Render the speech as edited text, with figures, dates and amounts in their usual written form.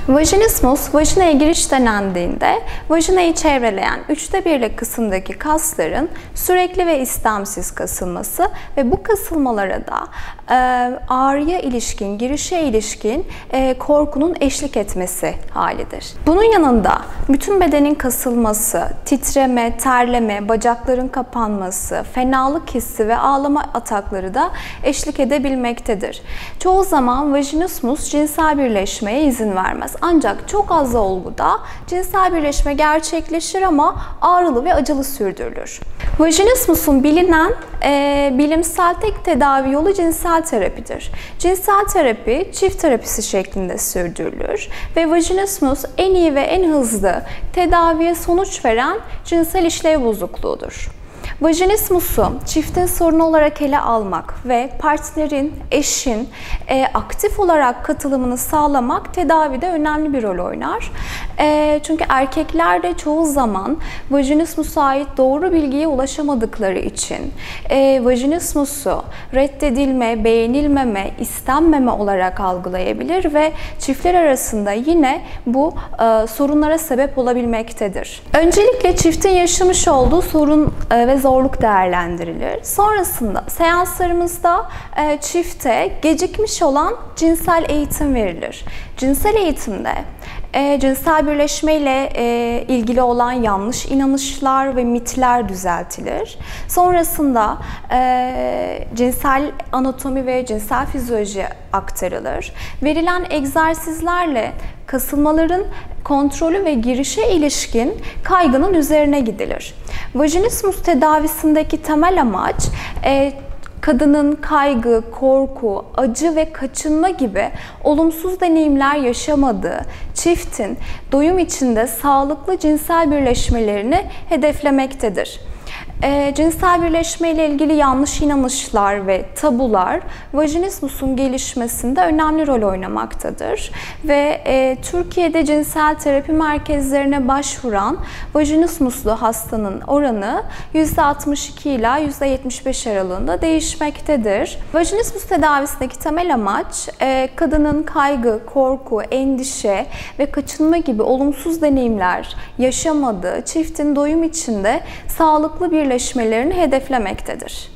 Vajinismus, vajinaya giriş denendiğinde vajinayı çevreleyen 1/3 kısımdaki kasların sürekli ve istemsiz kasılması ve bu kasılmalara da ağrıya ilişkin, girişe ilişkin korkunun eşlik etmesi halidir. Bunun yanında bütün bedenin kasılması, titreme, terleme, bacakların kapanması, fenalık hissi ve ağlama atakları da eşlik edebilmektedir. Çoğu zaman vajinismus cinsel birleşmeye izin vermez. Ancak çok az olguda cinsel birleşme gerçekleşir ama ağrılı ve acılı sürdürülür. Vajinismusun bilinen bilimsel tek tedavi yolu cinsel terapidir. Cinsel terapi çift terapisi şeklinde sürdürülür ve vajinismus en iyi ve en hızlı tedaviye sonuç veren cinsel işlev bozukluğudur. Vajinismusu çiftin sorunu olarak ele almak ve partnerin, eşin aktif olarak katılımını sağlamak tedavide önemli bir rol oynar. Çünkü erkekler de çoğu zaman vajinismusa ait doğru bilgiye ulaşamadıkları için vajinismusu reddedilme, beğenilmeme, istenmeme olarak algılayabilir ve çiftler arasında yine bu sorunlara sebep olabilmektedir. Öncelikle çiftin yaşamış olduğu sorun ve zorluk değerlendirilir. Sonrasında seanslarımızda çifte gecikmiş olan cinsel eğitim verilir. Cinsel eğitimde cinsel birleşme ile ilgili olan yanlış inanışlar ve mitler düzeltilir. Sonrasında cinsel anatomi ve cinsel fizyoloji aktarılır. Verilen egzersizlerle kasılmaların kontrolü ve girişe ilişkin kaygının üzerine gidilir. Vajinismus tedavisindeki temel amaç kadının kaygı, korku, acı ve kaçınma gibi olumsuz deneyimler yaşamadığı çiftin doyum içinde sağlıklı cinsel birleşmelerini hedeflemektedir. Cinsel birleşme ile ilgili yanlış inanışlar ve tabular vajinismusun gelişmesinde önemli rol oynamaktadır. Ve Türkiye'de cinsel terapi merkezlerine başvuran vajinismuslu hastanın oranı %62 ila %75 aralığında değişmektedir. Vajinismus tedavisindeki temel amaç kadının kaygı, korku, endişe ve kaçınma gibi olumsuz deneyimler yaşamadığı çiftin doyum içinde sağlıklı birleşmelerini hedeflemektedir.